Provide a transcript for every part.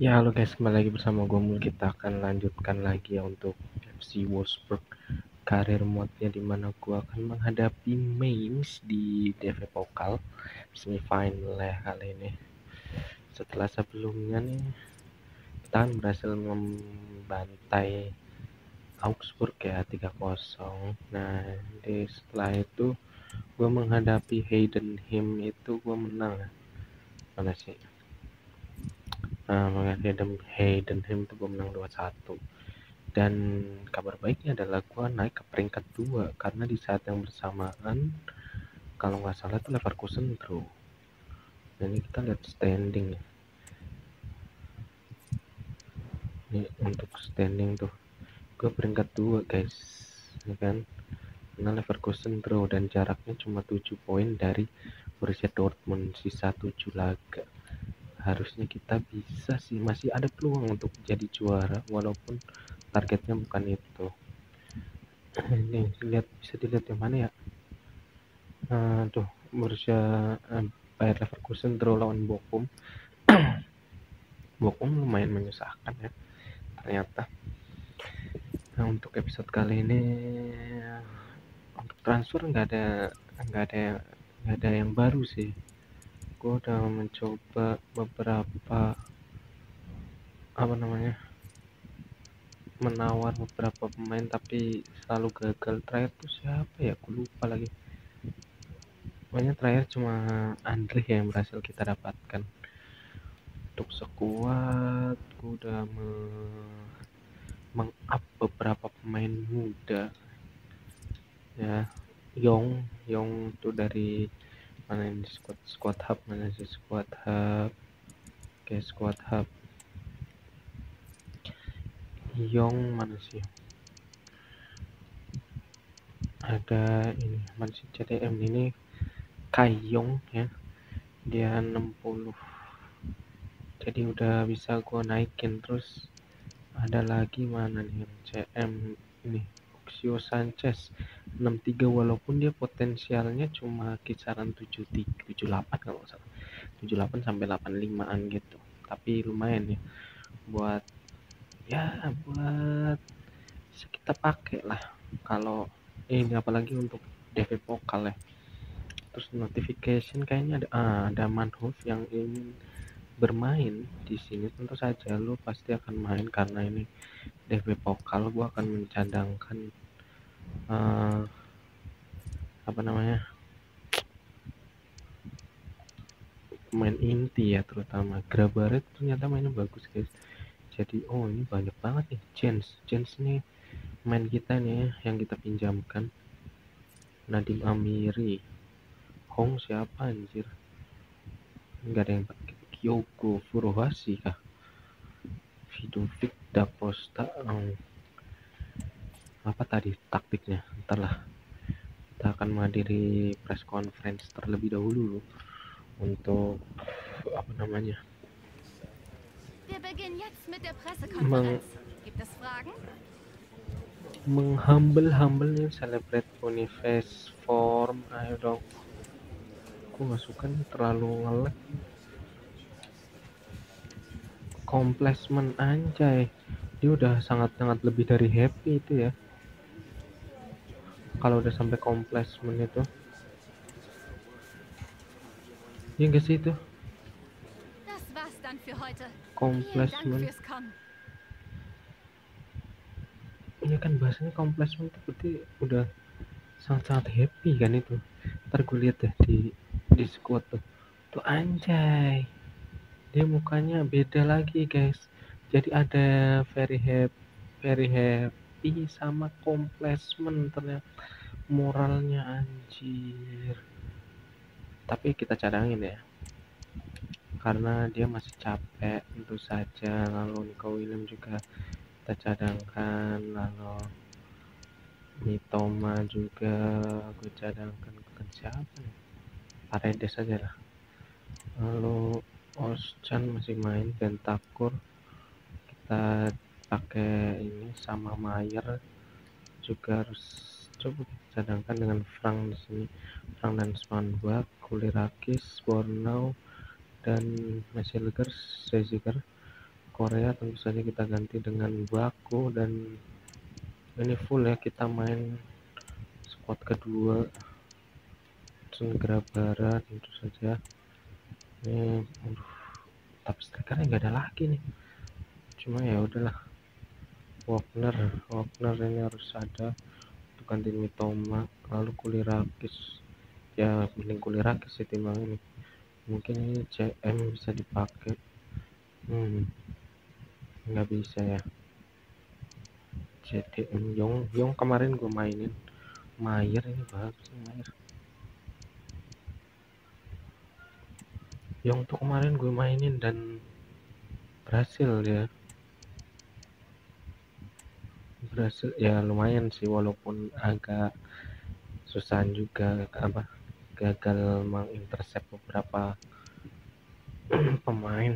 Ya, halo guys, kembali lagi bersama gue Mul. Kita akan lanjutkan lagi ya untuk FC Wolfsburg karir mode-nya, dimana gue akan menghadapi Mainz di DFB Pokal semifinal ya kali ini. Setelah sebelumnya nih kita kan berhasil membantai Augsburg ya 3-0. Nah, setelah itu gue menghadapi Heidenheim, itu gue menang. Mana sih? Heidenheim itu gue menang 2-1. Dan kabar baiknya adalah gue naik ke peringkat 2 karena di saat yang bersamaan kalau nggak salah itu Leverkusen draw. Dan ini kita lihat standing ya. Ini untuk standing tuh gue peringkat 2 guys, ya kan? Karena Leverkusen draw dan jaraknya cuma 7 poin dari Borussia Dortmund, sisa 7 laga. Harusnya kita bisa sih, masih ada peluang untuk jadi juara walaupun targetnya bukan itu. Ini bisa dilihat yang mana ya? Tuh Borussia Bayer Leverkusen draw lawan Bochum. Bochum lumayan menyusahkan ya ternyata. Nah, untuk episode kali ini untuk transfer nggak ada yang baru sih. Gue udah mencoba beberapa menawar beberapa pemain tapi selalu gagal. Terakhir tuh siapa ya? Aku lupa lagi. Pokoknya terakhir cuma Andre yang berhasil kita dapatkan. Untuk sekuat gue udah meng-up beberapa pemain muda ya. Yong tuh dari mana ini, squad hub, mana sih squad hub? Oke, squad hub Yong mana sih, ada ini masih CDM ini Kai Yong ya, dia 60, jadi udah bisa gua naikin. Terus ada lagi mana nih yang CM ini, Oxio Sanchez 63, walaupun dia potensialnya cuma kisaran 78 kalau nggak salah, 78 sampai 85an gitu, tapi lumayan ya buat bisa kita pakai lah kalau ini, apalagi untuk DV Pokal ya. Terus notification kayaknya ada Manhoof yang ingin bermain di sini. Tentu saja lu pasti akan main karena ini DV Pokal. Gua akan mencadangkan uh, pemain inti ya, terutama Grabaret ternyata mainnya bagus guys. Jadi ini banyak banget nih chance nih main kita nih yang kita pinjamkan. Nadim Amiri, Hong siapa anjir, nggak ada yang pakai. Kyogo Furuhashi kah, Vidovic da Costa. Apa tadi taktiknya, ntar lah, kita akan menghadiri press conference terlebih dahulu untuk Wir beginnen jetzt mit der Pressekonferenz. Gibt es Fragen? menghumble celebrate Boniface form. Ayo dong, aku nggak suka nih, terlalu ngelag. Complacement anjay, dia udah sangat lebih dari happy itu ya kalau udah sampai complacement itu. Ya nggak sih itu Das war's dann für heute. Vielen Dank complacement. fürs Kommen. Ini kan bahasanya complacement itu berarti udah sangat happy kan itu. Ntar gue lihat deh di squad tuh anjay, dia mukanya beda lagi guys. Jadi ada very happy sama complacement, ternyata moralnya anjir. Tapi kita cadangin ya karena dia masih capek tentu saja. Lalu Nico William juga kita cadangkan, lalu Mitoma juga gue cadangkan. Bukan siapa nih, Paredes aja lah. Lalu Oschan masih main, Bentakur kita pakai ini, sama Mayer juga harus coba kita cadangkan dengan Frank di sini. Frank dan Spanbach, Kulirakis, Bornau dan Mesilger, Seziger. Korea tentu saja kita ganti dengan Baku, dan ini full ya, kita main squad kedua Grabara tentu saja. Ini tapi strikernya nggak ada lagi nih, cuma ya udahlah, Wagner ini harus ada untuk ganti Mitoma, lalu Kulirakis ya, mending Kulirakis sih timbang ini. Mungkin ini CM bisa dipakai, nggak bisa ya. CDM Yong kemarin gue mainin. Mayer ini bagus nih, Mayer. Yong tuh kemarin gue mainin dan berhasil ya, lumayan sih, walaupun agak susah juga, gagal mengintercept beberapa pemain.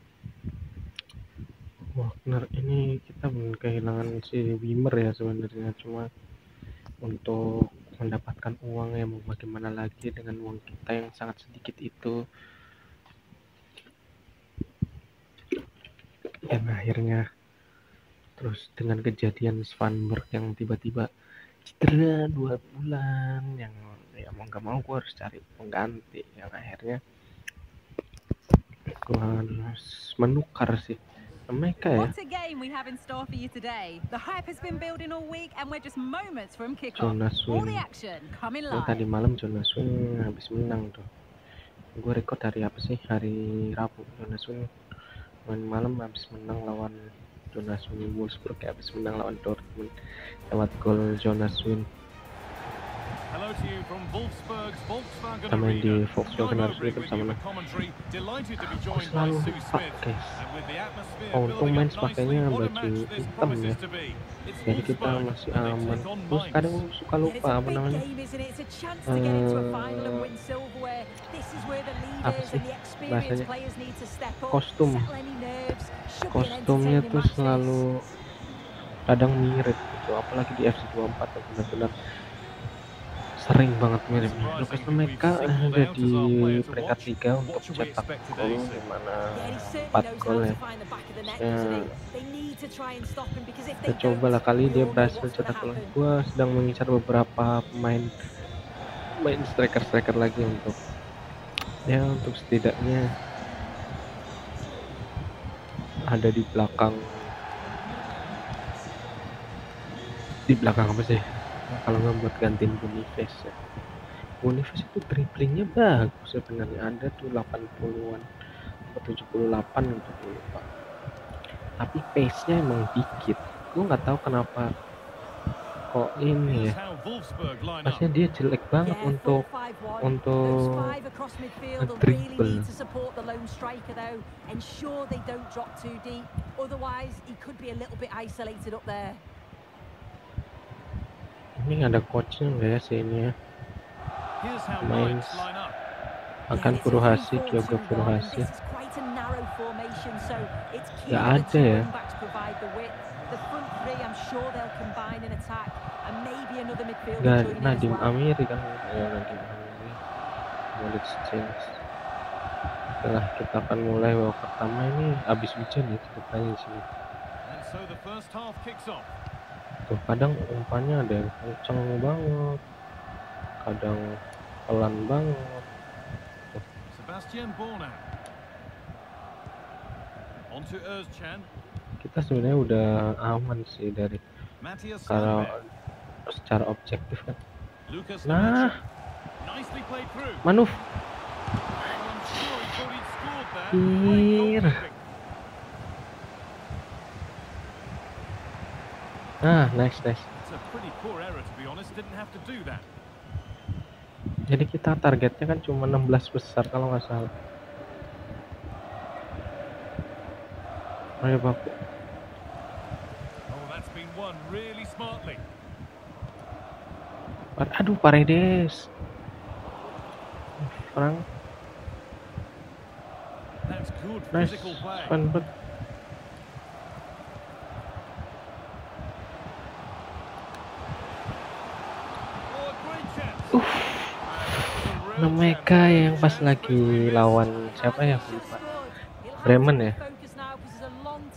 Wagner ini kita kehilangan si Wimmer ya sebenarnya, cuma untuk mendapatkan uang ya mau bagaimana lagi dengan uang kita yang sangat sedikit itu. Dan akhirnya terus dengan kejadian Svanberg yang tiba-tiba cedera 2 bulan, yang ya mau gak mau gue harus cari pengganti, yang akhirnya gue harus menukar sih mereka ya. Jonas Win tadi malam Jonas Win habis menang tuh. Gue record hari apa sih, hari Rabu. Jonas Win main malam habis menang lawan Jonas Win. Wolfsburg habis menang lawan Dortmund lewat gol Jonas Win. Kita main di Volkswagen harus itu bersama. Aku selalu lupa guys. Untung main pakainya baju hitam ya, jadi kita masih aman. Terus kadang suka lupa apa namanya, apa sih bahasanya, kostumnya tuh selalu kadang mirip gitu, apalagi di FC24 benar-benar sering banget mirip. Lucas Lemeka ada di peringkat 3 untuk cetak gol, dimana 4 gol ya. Kita coba lah kali dia berhasil cetak gol. Gua sedang mengincar beberapa main striker lagi untuk setidaknya ada di belakang apa sih, kalau nggak buat gantiin Boniface ya. Boniface itu dribblingnya bagus sebenarnya, ada tuh 80-an atau 78 untuk lupa, tapi pace-nya emang dikit. Gue nggak tahu kenapa kok ini ya, pastinya dia jelek banget untuk dribble. Ini ada coachnya nggak ya sih ini ya, main akan Furuhashi, Kyogo Furuhashi nggak ada ya. Nggak, Nadim Amiri kan ya, Nadim Amiri, Walid James. Setelah kita akan mulai babak pertama, ini habis hujan ya ceritanya di sini. Tuh kadang umpannya ada yang kenceng banget, kadang pelan banget. Kita sebenarnya udah aman sih dari, kalau secara objektif kan. Nah, Manuf. Nice. Jadi kita targetnya kan cuma 16 besar kalau nggak salah. Ayo Baku. Aduh, Paredes. Frank. Nice. Svanberg. Lemeka yang pas lagi lawan siapa ya, lupa, Bremen ya,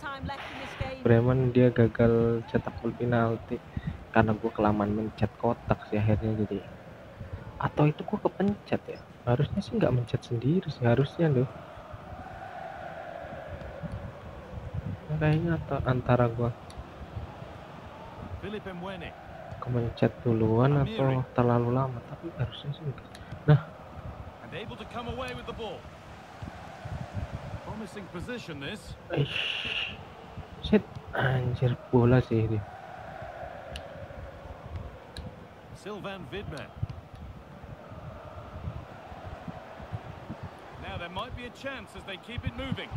Bremen dia gagal cetak gol penalti karena gue kelamaan mencet kotak sih akhirnya. Jadi atau itu gue kepencet ya, harusnya sih nggak mencet sendiri sih harusnya loh. Kayaknya antara gue kemencet duluan atau terlalu lama, tapi harusnya sih enggak. Nah, shit, anjir bola sih ini. Sylvain Vidmer. Now there might be a chance as they keep it moving.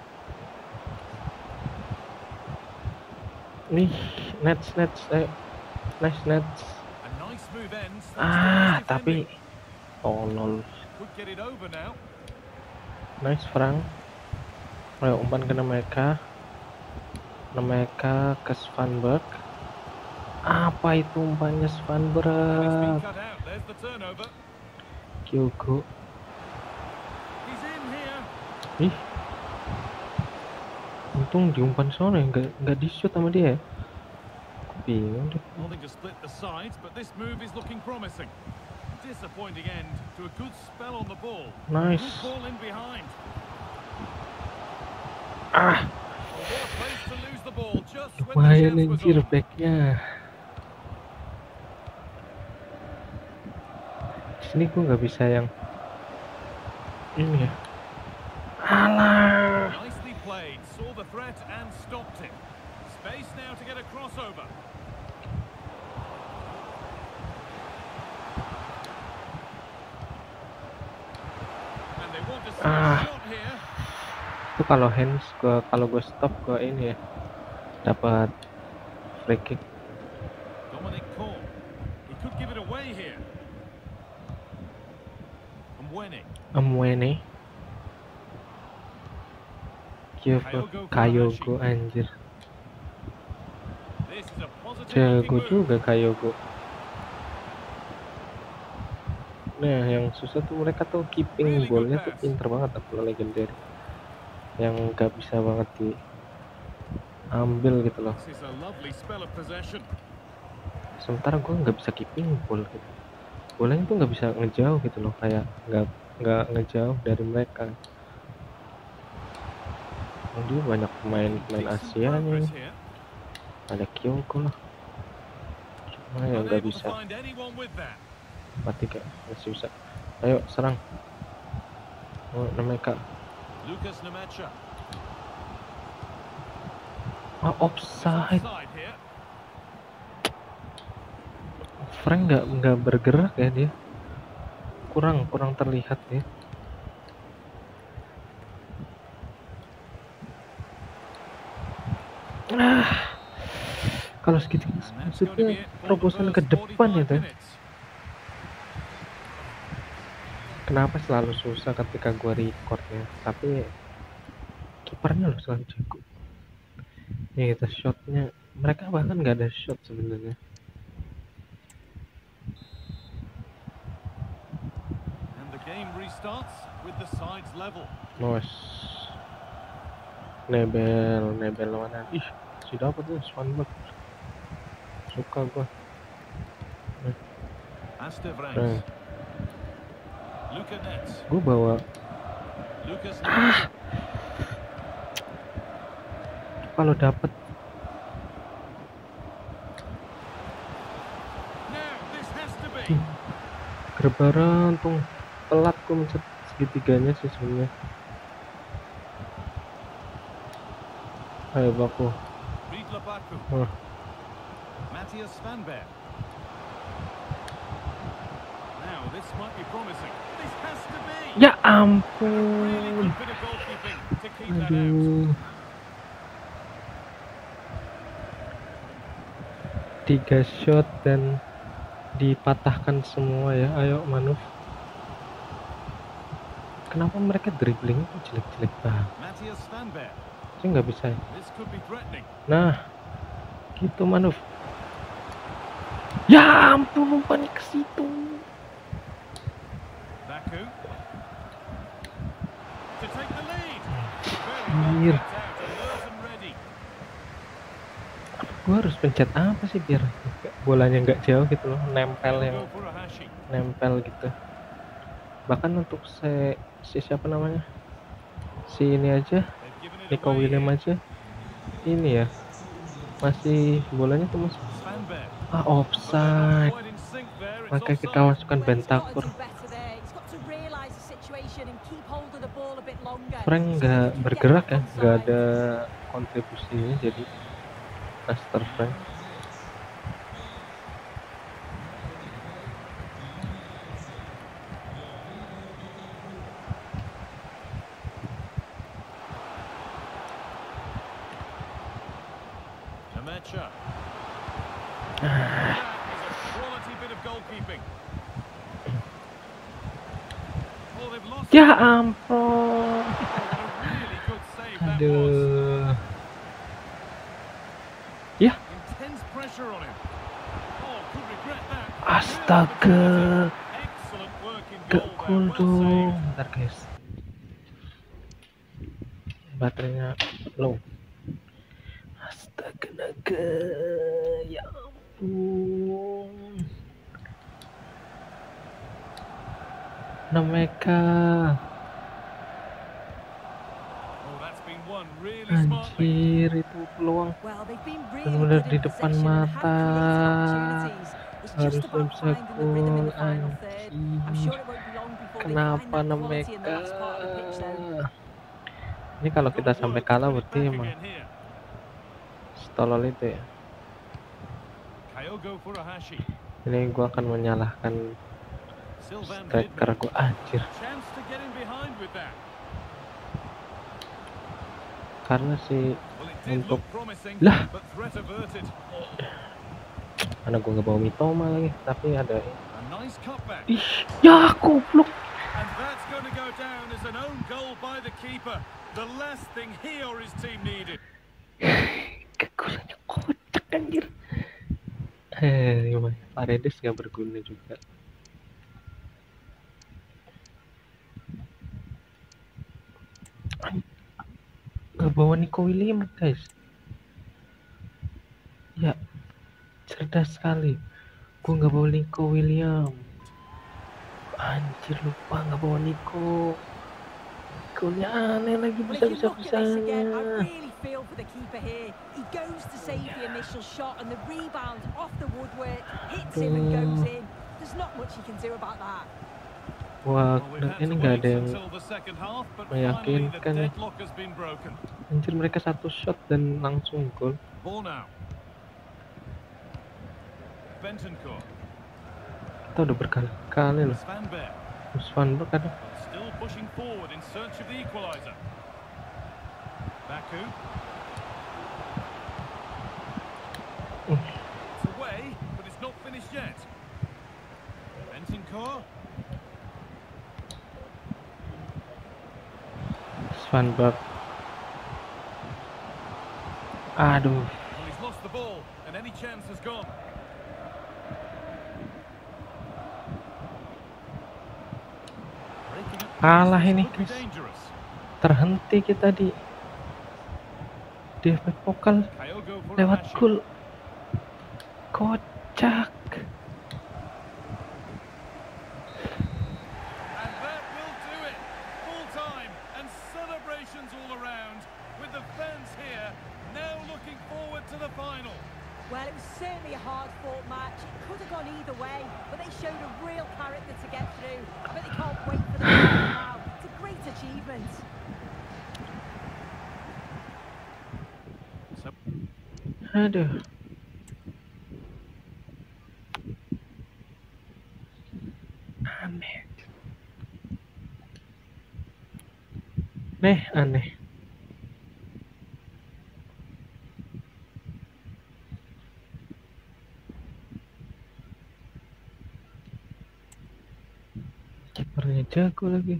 Nih, Nets, ayo. Nice. A nice move ends. Tapi tolol. Could get it over now. Nice Frank. Ayo umpan ke Nemeka ke Svanberg. Apa itu umpannya Svanberg? Kyogo. Ih, untung diumpan sono ya, nggak di shoot sama dia. Aku bingung deh. Nice. Lumayan anjir backnya. Sini gue nggak bisa yang ini ya. Alah. Nicely played, saw the threat and stopped it. Space now to get a crossover. And they want to see a shot here. Itu kalau hands kalau gue stop ke ini ya, dapat free kick. Dominic Korn. He could give it away here. Amwene. Kyogo anjir. Jago juga Kyogo. Nah, yang susah tuh mereka tuh keeping bolnya tuh pinter banget, aku legendary. Yang gak bisa banget diambil gitu loh. Sementara gue nggak bisa keeping ball gitu. Bolanya tuh nggak bisa ngejauh gitu loh, kayak nggak ngejauh dari mereka. Dia banyak pemain Asia nih, ada Kyogo lah, cuma ya nggak bisa. 4-3 masih bisa. Ayo serang. Oh, Nemeka. Offside. Frank nggak bergerak ya dia. Kurang terlihat ya. Kalau segitu maksudnya terobosan ke depan ya tuh. Kenapa selalu susah ketika gua record ya? Tapi kipernya loh selalu jago. Ya kita shotnya, mereka bahkan nggak ada shot sebenarnya. Nice. Nebel lawanan. Ih, si dapat tuh Svanberg. Suka gua. Gua bawa. Kalau dapat. Gerbaran tuh telat gua mencet segitiganya sih sebenarnya. Ayo Baku. Ya ampun. Aduh. 3 shot dan dipatahkan semua ya. Ayo Manuf. Kenapa mereka dribbling itu jelek-jelek banget? Saya nggak bisa. Nah, gitu Manuf. Ya ampun, umpannya ke situ. Anjir. Gua harus pencet apa sih biar bolanya nggak jauh gitu loh, nempel They'll yang go for a Hashi. nempel gitu. Bahkan untuk si siapa namanya, si ini aja, They've given it Nico away William here. aja, ini ya masih bolanya tuh masih Svanberg. But they're not offside, quite in sync there. It's makanya kita offside. masukkan Well, he's got to Bentakur. do better there. He's got to realise the situation and keep hold of the ball a bit longer. Frank So nggak that he can get bergerak back ya, on nggak side. ada kontribusinya, jadi Master Frank. Nemecha. That is a quality bit of goalkeeping. Oh, they've lost. Ya ampun, Oh, what a really good save that was. aduh, ya Intense pressure on him. Oh, could regret that. astaga, Excellent work in gak goal cool there. Well dong. saved. Bentar guys, baterainya low. Astaga naga, ya ampun, Nameka, Oh, that's been won really smartly. anjir itu peluang Well, they've been benar-benar really di good in depan possession and have mata, created opportunities. It's just harusnya about bisa finding the rhythm in gol the final third. I'm anjir. sure it won't be long before they find Kenapa that quality in the Nameka? last part of the pitch, though. Ini kalau Got kita to sampai work to kalah win it berarti back emang again here. stolol itu ya. Kyogo Furuhashi. Ini gua akan menyalahkan Sylvain striker Hidman. gua, anjir, Chance to get in behind with that. karena si Well, it did untuk look promising, lah, but threat averted. mana gua nggak bawa Mitoma lagi, tapi ada A nice cutback. ih, ya goblok. And that's going to go down as an own goal by the keeper. The last thing he or his team needed. Kegulannya kocak anjir. Gimana? Paredes gak berguna juga. Gak bawa Nico William guys. Ya, cerdas sekali. Gue gak bawa Nico William. Anjir, lupa gak bawa Nico. Golnya aneh lagi, Well, if you bisa-bisa look at this again, I bisanya. really feel for the keeper here. He goes to save the initial shot and the rebound off the woodwork hits him and goes in. There's not much he can do about that. Wah, Well, we've had ini to gak wait ada yang until the second half, but finally the meyakinkan ya. deadlock has been broken. Anjir, mereka satu shot dan langsung gol. Ball now. Bentancur. Kita udah berkali-kali loh. Svanberg. Svanberg ada. Still pushing forward in search of the equaliser. Baku. It's away, but it's not finished yet. Bentancur. Svanberg. Aduh, Well, he's lost the ball, and any chance has gone. Breaking up kalah pace ini could be guys. dangerous. Terhenti kita di DFB Pokal Kyogo lewat Furuhashi. gol. Kocak. And that will do it. Full time and celebrations all around, with the fans here now looking forward to the final. Well, it was certainly a hard-fought match. It could have gone either way, but they showed a real character to get through. I bet they can't wait for the final now. It's a great achievement. So Aduh. Aneh. Aneh. Kipernya jago lagi.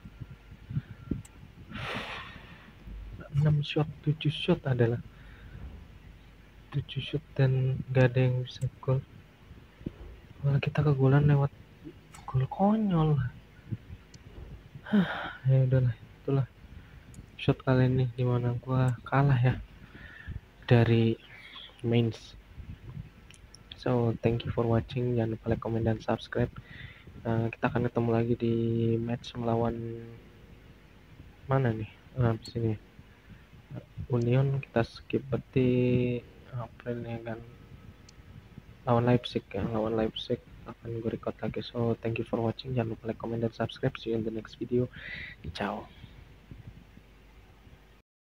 Enam shot, 7 shot adalah 7 shoot dan gak ada yang bisa gol, malah kita kegolan lewat gol konyol. Ya udahlah, itulah shot kali ini dimana gua kalah ya dari mains. So thank you for watching, jangan lupa like, comment, dan subscribe. Kita akan ketemu lagi di match melawan mana nih, sini Union, kita skip berarti April ya kan, lawan Leipzig akan gue record lagi. So thank you for watching, jangan lupa like, comment, dan subscribe. See you in the next video. Ciao.